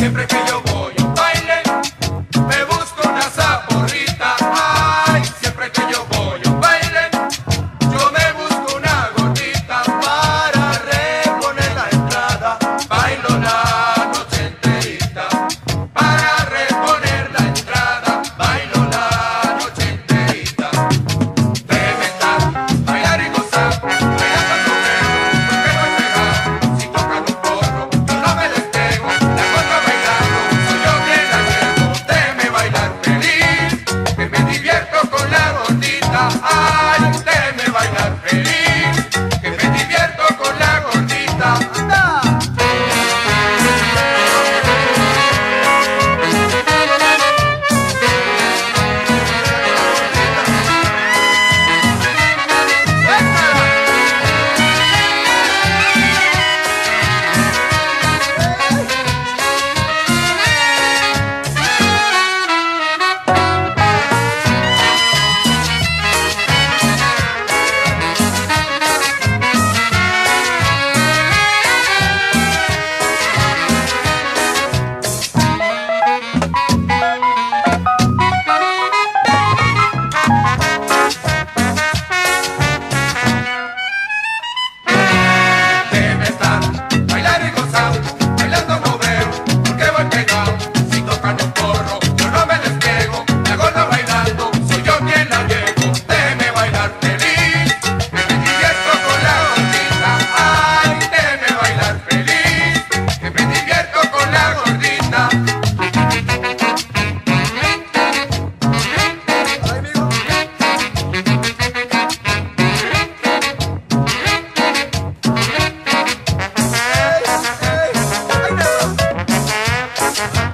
Siempre que yo voy a un baile, me busco una zaporrita. Ay, siempre que yo voy a un baile, yo me busco una gordita para reponer la entrada. Bailo la noche enterita para reponer la entrada. Bailo la noche enterita. Debe estar, bailar y gozar, bailando con él, porque no he pegado. Si tocan un porro, yo no me despego. La gorda bailando, soy yo quien la llevo. Déjeme bailar feliz, que me divierto con la gordita. Ay, déjeme bailar feliz, que me divierto con la gordita. ¡Anda! Debe estar, bailar y gozar, bailando mover, porque voy pegado. Si tocan un porro, yo no me despego. La gorda bailando, soy yo quien la llevo. Déjeme bailar feliz, que me divierto con la gordita. Ay, déjeme bailar feliz, que me divierto con la gordita. Ay, amigo. Ay, no.